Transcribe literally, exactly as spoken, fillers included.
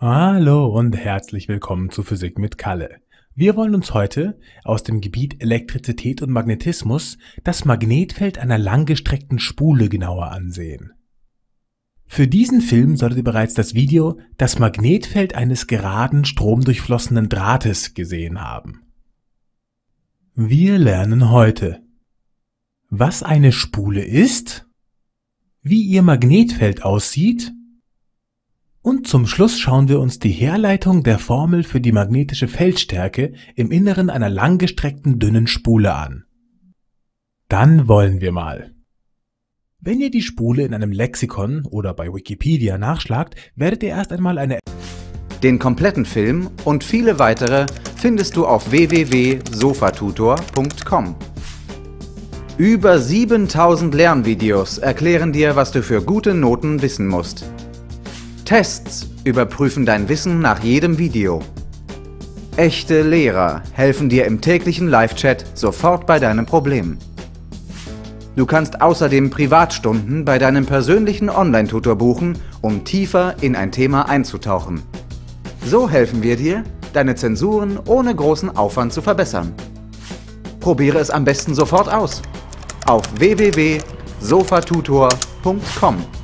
Hallo und herzlich willkommen zu Physik mit Kalle. Wir wollen uns heute aus dem Gebiet Elektrizität und Magnetismus das Magnetfeld einer langgestreckten Spule genauer ansehen. Für diesen Film solltet ihr bereits das Video Das Magnetfeld eines geraden, stromdurchflossenen Drahtes gesehen haben. Wir lernen heute, was eine Spule ist, wie ihr Magnetfeld aussieht, und zum Schluss schauen wir uns die Herleitung der Formel für die magnetische Feldstärke im Inneren einer langgestreckten dünnen Spule an. Dann wollen wir mal. Wenn ihr die Spule in einem Lexikon oder bei Wikipedia nachschlagt, werdet ihr erst einmal eine... Den kompletten Film und viele weitere findest du auf w w w punkt sofatutor punkt com. Über siebentausend Lernvideos erklären dir, was du für gute Noten wissen musst. Tests überprüfen dein Wissen nach jedem Video. Echte Lehrer helfen dir im täglichen Live-Chat sofort bei deinem Problem. Du kannst außerdem Privatstunden bei deinem persönlichen Online-Tutor buchen, um tiefer in ein Thema einzutauchen. So helfen wir dir, deine Zensuren ohne großen Aufwand zu verbessern. Probiere es am besten sofort aus. Auf w w w punkt sofatutor punkt com.